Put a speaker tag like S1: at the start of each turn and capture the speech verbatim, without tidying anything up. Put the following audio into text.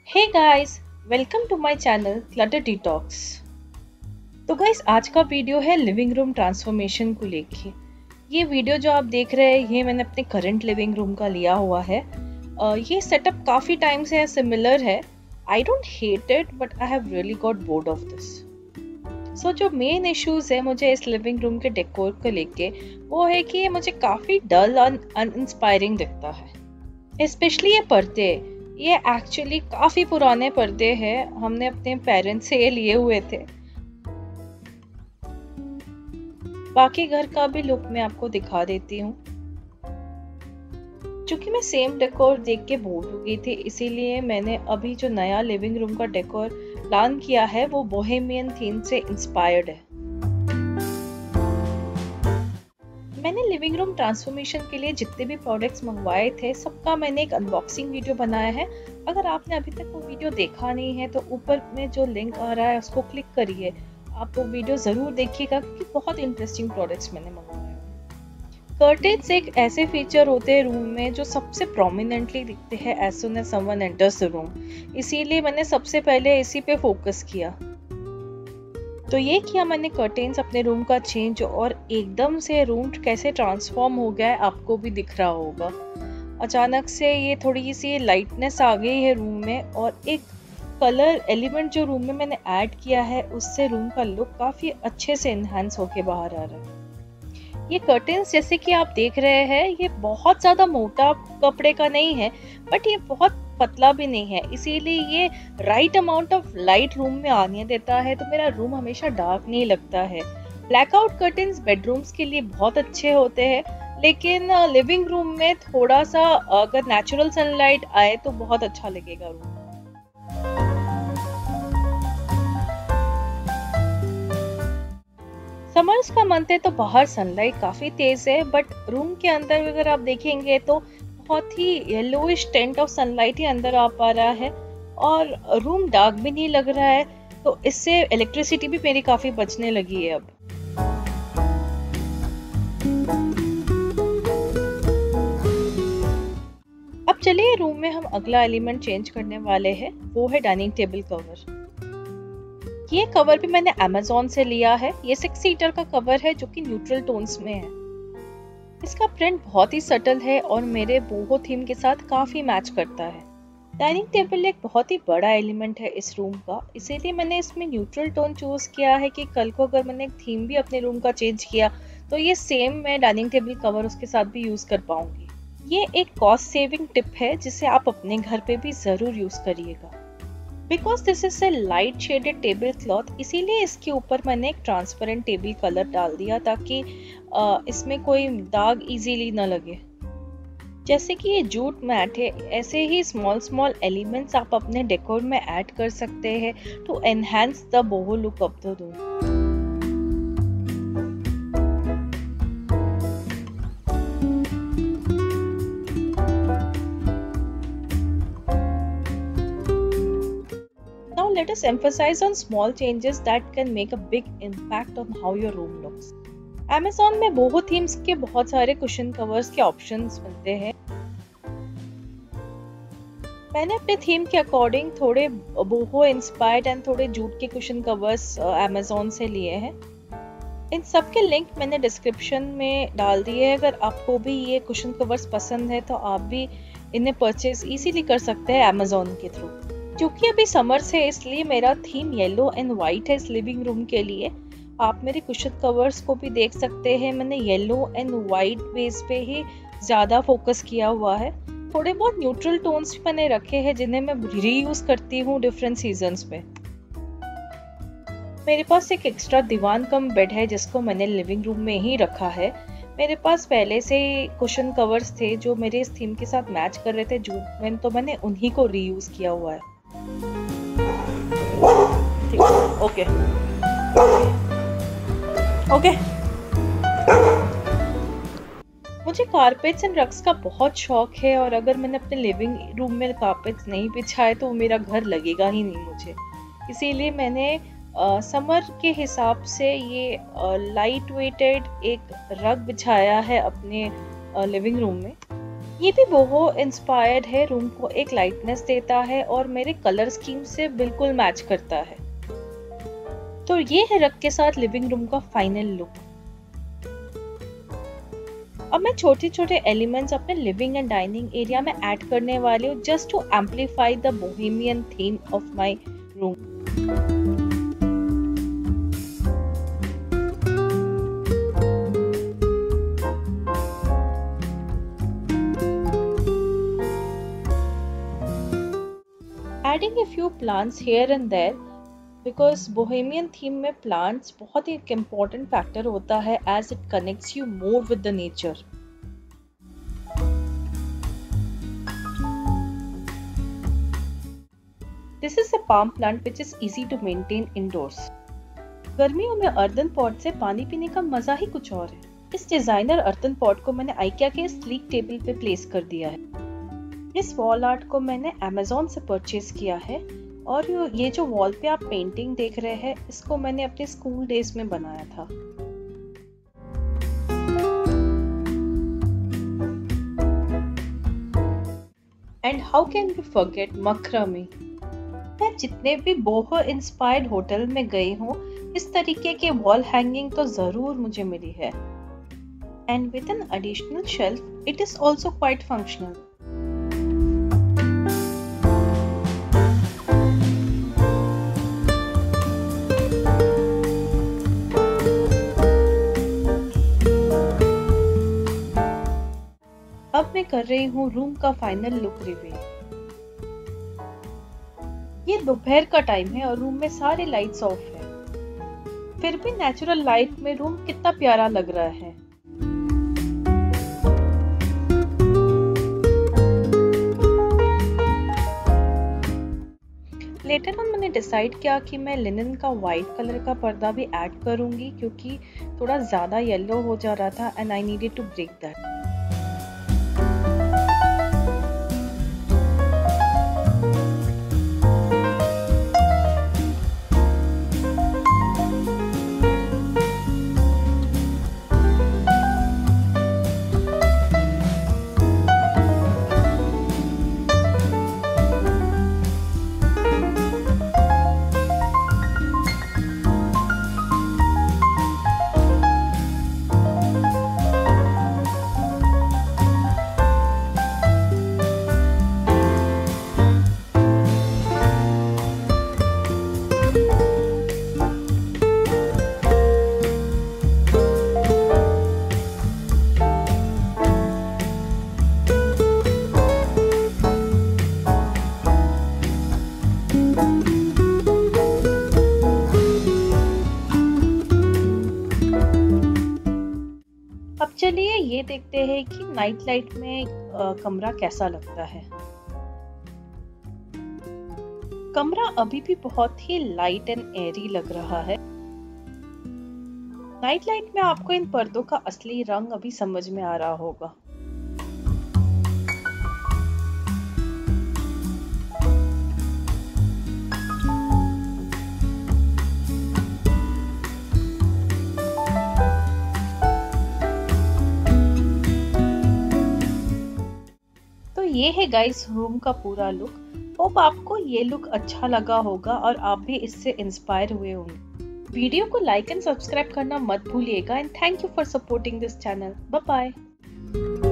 S1: Hey guys, welcome to my channel clutter detox. तो guys, आज का वीडियो है लिविंग रूम ट्रांसफॉर्मेशन को लेके। ये वीडियो जो आप देख रहे हैं ये मैंने अपने करंट लिविंग रूम का लिया हुआ है। uh, ये सेटअप काफ़ी टाइम से सिमिलर है। I don't hate it but I have really got bored of this. So जो मेन इश्यूज है मुझे इस लिविंग रूम के डेकोर को लेके वो है कि ये मुझे काफ़ी डल और अनइंस्पायरिंग दिखता है। स्पेशली ये पर्दे, ये एक्चुअली काफी पुराने पर्दे हैं, हमने अपने पेरेंट्स से ये लिए हुए थे। बाकी घर का भी लुक मैं आपको दिखा देती हूँ। चूंकि मैं सेम डेकोर देख के बोर हो गई थी, इसीलिए मैंने अभी जो नया लिविंग रूम का डेकोर प्लान किया है वो बोहेमियन थीम से इंस्पायर्ड है। मैंने लिविंग रूम ट्रांसफॉर्मेशन के लिए जितने भी प्रोडक्ट्स मंगवाए थे सबका मैंने एक अनबॉक्सिंग वीडियो बनाया है। अगर आपने अभी तक वो वीडियो देखा नहीं है तो ऊपर में जो लिंक आ रहा है उसको क्लिक करिए, आप वो वीडियो ज़रूर देखिएगा क्योंकि बहुत इंटरेस्टिंग प्रोडक्ट्स मैंने मंगवाए हैं। कर्टेन्स एक ऐसे फीचर होते हैं रूम में जो सबसे प्रोमिनेंटली दिखते हैं as soon as someone enters the room, इसीलिए मैंने सबसे पहले इसी पे फोकस किया। तो ये किया मैंने कर्टेन्स अपने रूम का चेंज, और एकदम से रूम कैसे ट्रांसफॉर्म हो गया है आपको भी दिख रहा होगा। अचानक से ये थोड़ी सी लाइटनेस आ गई है रूम में, और एक कलर एलिमेंट जो रूम में मैंने ऐड किया है उससे रूम का लुक काफ़ी अच्छे से इन्हांस होके बाहर आ रहा है। ये कर्टेन्स जैसे कि आप देख रहे हैं ये बहुत ज़्यादा मोटा कपड़े का नहीं है बट ये बहुत पतला भी नहीं है, इसीलिए ये right amount of light room में आने देता है, तो मेरा रूम हमेशा डार्क नहीं लगता है। ब्लैकआउट कर्टेन्स बेडरूम्स के लिए बहुत अच्छे होते हैं, लेकिन लिविंग रूम में थोड़ा सा अगर नेचुरल सनलाइट आए तो बहुत अच्छा लगेगा रूम। समर्स का मंथ है तो बाहर सनलाइट काफी तेज है, बट रूम के अंदर अगर आप देखेंगे तो बहुत ही येलोइश टेंट ऑफ सनलाइट ही अंदर आ पा रहा है, और रूम डार्क भी नहीं लग रहा है, तो इससे इलेक्ट्रिसिटी भी मेरी काफी बचने लगी है अब। अब चलिए रूम में हम अगला एलिमेंट चेंज करने वाले हैं, वो है डाइनिंग टेबल कवर। ये कवर भी मैंने अमेज़न से लिया है। ये सिक्स सीटर का कवर है जो कि न्यूट्रल टोन्स में है। इसका प्रिंट बहुत ही सटल है और मेरे बोहो थीम के साथ काफी मैच करता है। डाइनिंग टेबल एक बहुत ही बड़ा एलिमेंट है इस रूम का, इसीलिए मैंने इसमें न्यूट्रल टोन चूज किया है कि कल को अगर मैंने एक थीम भी अपने रूम का चेंज किया तो ये सेम मैं डाइनिंग टेबल कवर उसके साथ भी यूज कर पाऊंगी। ये एक कॉस्ट सेविंग टिप है जिसे आप अपने घर पे भी जरूर यूज करिएगा। Because this is a light shaded table cloth, इसीलिए इसके ऊपर मैंने एक ट्रांसपेरेंट टेबल कलर डाल दिया ताकि इसमें कोई दाग इजीली न लगे। जैसे कि ये जूट मैट है, ऐसे ही स्मॉल स्मॉल एलिमेंट्स आप अपने डेकोर में ऐड कर सकते हैं to enhance the boho look of the room. Let us emphasize on small changes that can make a big impact on how your room looks. Amazon में बोहो themes के बहुत सारे कुशन कवर्स के options मिलते हैं। मैंने अपने थीम के अकॉर्डिंग थोड़े बोहो इंस्पायर्ड एंड थोड़े जूट के कुशन कवर्स Amazon से लिए हैं। इन सब के लिंक मैंने डिस्क्रिप्शन में डाल दिए हैं। अगर आपको भी ये कुशन कवर्स पसंद है तो आप भी इन्हें परचेज इजीली कर सकते हैं Amazon के थ्रू। क्योंकि अभी समर्स है इसलिए मेरा थीम येलो एंड व्हाइट है इस लिविंग रूम के लिए। आप मेरे कुशन कवर्स को भी देख सकते हैं, मैंने येलो एंड व्हाइट बेस पे ही ज़्यादा फोकस किया हुआ है। थोड़े बहुत न्यूट्रल टोन्स भी मैंने रखे हैं जिन्हें मैं रीयूज करती हूँ डिफरेंट सीजन्स में। मेरे पास एक एक्स्ट्रा दीवान कम बेड है जिसको मैंने लिविंग रूम में ही रखा है। मेरे पास पहले से कुशन कवर्स थे जो मेरे इस थीम के साथ मैच कर रहे थे जूट में, तो मैंने उन्हीं को रीयूज किया हुआ है। ओके ओके मुझे कारपेट्स एंड रग्स का बहुत शौक है, और अगर मैंने अपने लिविंग रूम में कारपेट्स नहीं बिछाए तो मेरा घर लगेगा ही नहीं मुझे। इसीलिए मैंने समर uh, के हिसाब से ये लाइट वेटेड एक रग बिछाया है अपने लिविंग रूम में। ये भी बोहो इंस्पायर्ड है, रूम को एक लाइटनेस देता है और मेरे कलर स्कीम से बिल्कुल मैच करता है। तो ये है रग के साथ लिविंग रूम का फाइनल लुक। अब मैं छोटे छोटे एलिमेंट्स अपने लिविंग एंड डाइनिंग एरिया में ऐड करने वाली हूँ, just to amplify the bohemian theme of my room. Adding a few plants here and there because Bohemian theme में plants बहुत ही एक important factor होता है as it connects you more with the nature. This is a palm plant which is easy to maintain indoors. गर्मियों में earthen pot से पानी पीने का मजा ही कुछ और है। इस डिजाइनर अर्दन पॉट को मैंने आइकिया के स्लीक टेबल पे प्लेस कर दिया है। इस वॉल आर्ट को मैंने अमेज़न से परचेज किया है और ये जो वॉल पे आप पेंटिंग देख रहे हैं, इसको मैंने अपने स्कूल डेज में बनाया था। And how can we forget macrame. मैं जितने भी बोहो इंस्पायर्ड होटल में गई हूँ, इस तरीके के वॉल हैंगिंग तो जरूर मुझे मिली है। And with an additional shelf it is also quite functional. अब मैं कर रही हूँ रूम का फाइनल लुक रिवील। ये दोपहर का टाइम है और रूम में सारे लाइट्स ऑफ है, फिर भी नेचुरल लाइट में रूम कितना प्यारा लग रहा है। लेटर ऑन मैंने डिसाइड किया कि मैं लिनन का वाइट कलर का पर्दा भी ऐड करूंगी, क्योंकि थोड़ा ज्यादा येलो हो जा रहा था and I needed to break that. अब चलिए ये देखते हैं कि नाइट लाइट में आ, कमरा कैसा लगता है। कमरा अभी भी बहुत ही लाइट एंड एयरी लग रहा है। नाइट लाइट में आपको इन पर्दों का असली रंग अभी समझ में आ रहा होगा। ये है गाइस रूम का पूरा लुक। होप आपको ये लुक अच्छा लगा होगा और आप भी इससे इंस्पायर हुए होंगे। वीडियो को लाइक एंड सब्सक्राइब करना मत भूलिएगा and thank you for supporting this channel. Bye bye.